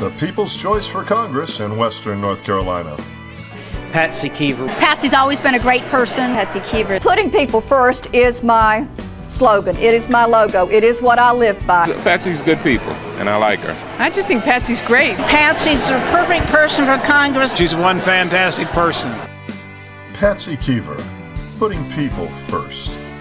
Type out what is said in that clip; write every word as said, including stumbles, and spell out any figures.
the people's choice for Congress in Western North Carolina. Patsy Keever. Patsy's always been a great person. Patsy Keever. Putting people first is my slogan. It is my logo. It is what I live by. Patsy's good people, and I like her. I just think Patsy's great. Patsy's the perfect person for Congress. She's one fantastic person. Patsy Keever, putting people first.